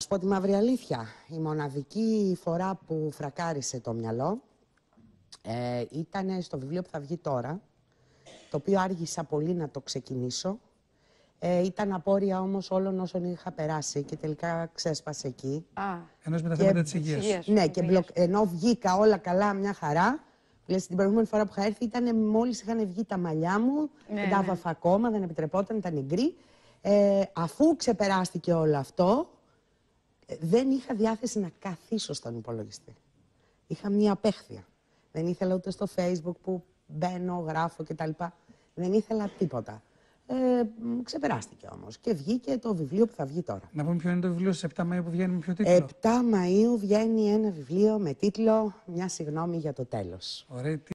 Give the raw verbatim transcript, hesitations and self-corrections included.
Σου πω τη μαύρη αλήθεια. Η μοναδική φορά που φρακάρισε το μυαλό ε, ήταν στο βιβλίο που θα βγει τώρα, το οποίο άργησα πολύ να το ξεκινήσω. Ε, ήταν απόρρια όμως όλων όσων είχα περάσει και τελικά ξέσπασε εκεί. Α, Ενός με τα και... θέματα της υγείας. Ναι, και μπλοκ... ενώ βγήκα όλα καλά, μια χαρά. Λες, την προηγούμενη φορά που είχα έρθει ήταν μόλις είχαν βγει τα μαλλιά μου, ναι, δεν τα ναι. άβαφα ακόμα, δεν επιτρεπόταν, ήταν γκρι. Ε, αφού ξεπεράστηκε όλο αυτό, δεν είχα διάθεση να καθίσω στον υπολογιστή. Είχα μία απέχθεια. Δεν ήθελα ούτε στο Facebook που μπαίνω, γράφω κτλ. Δεν ήθελα τίποτα. Ε, ξεπεράστηκε όμως και βγήκε το βιβλίο που θα βγει τώρα. Να πούμε ποιο είναι το βιβλίο στις επτά Μαΐου που βγαίνει με ποιο τίτλο. επτά Μαΐου βγαίνει ένα βιβλίο με τίτλο «Μια συγγνώμη για το τέλος». Ωραία.